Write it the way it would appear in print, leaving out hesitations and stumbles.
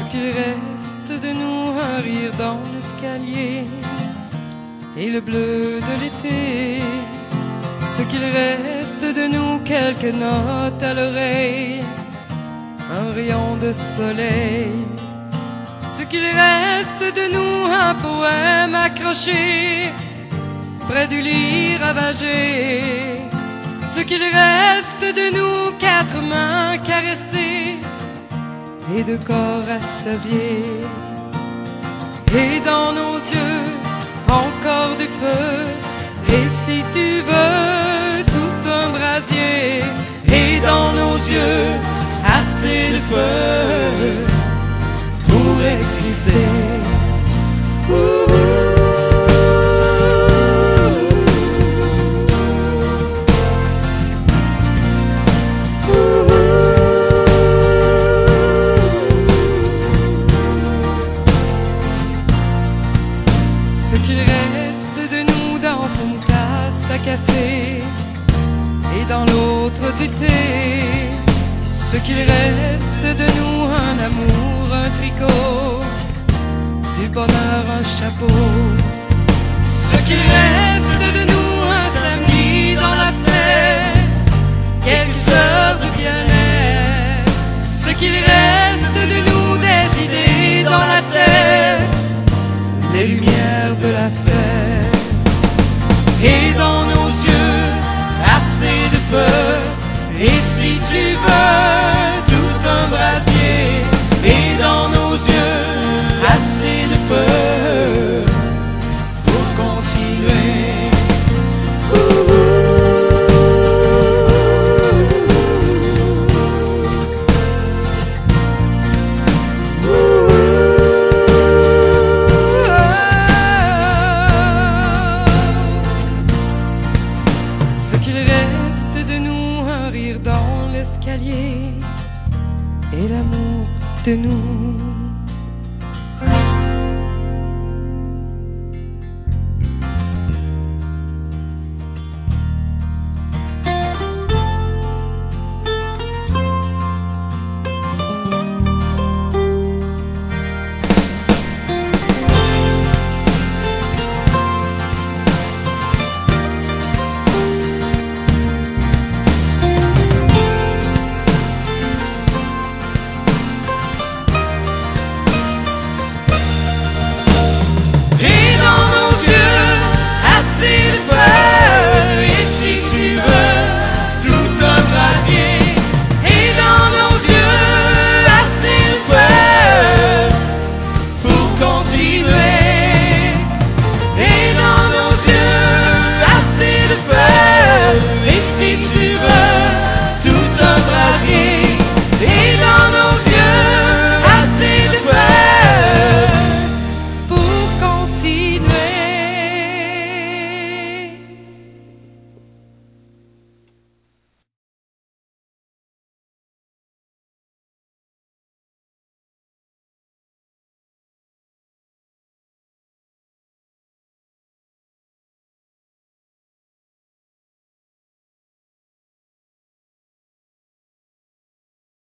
qu'il reste de nous un rire dans l'escalier et le bleu de l'été. Ce qu'il reste de nous, quelques notes à l'oreille, un rayon de soleil. Ce qu'il reste de nous, un poème accroché près du lit ravagé. Ce qu'il reste de nous, quatre mains caressées et deux corps rassasiés. Et dans nos yeux, encore du feu, et si tu veux, tout un brasier. Et dans nos yeux, assez de feu pour exister. Ce qu'il reste de nous dans une tasse à café et dans l'autre du thé. Ce qu'il reste de nous, un amour, un tricot, du bonheur, un chapeau. Ce qu'il reste de nous, un samedi dans la fête, quelques heures de bien-être. Ce qu'il reste de nous, des idées dans la tête, les lumières de la fête. Et dans nos yeux, assez de feu, et si tu veux, tout un brasier. Et dans nos yeux, assez de feu pour continuer. Ce qu'il reste de nous, un rire dans l'escalier et l'amour de nous.